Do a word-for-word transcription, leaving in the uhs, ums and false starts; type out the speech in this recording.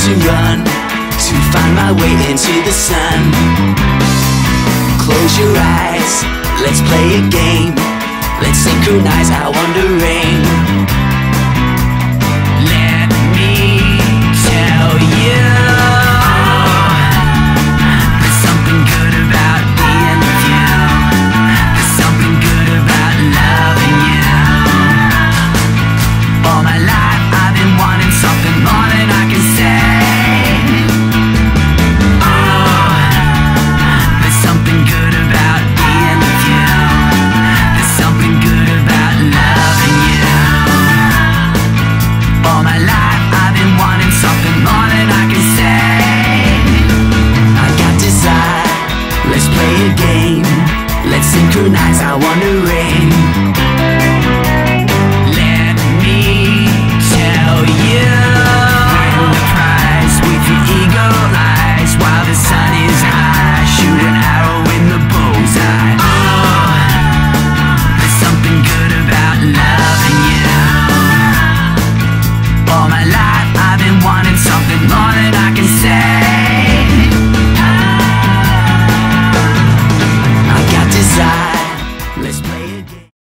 to run to find my way into the sun. Close your eyes, let's play a game. Let's synchronize our wandering.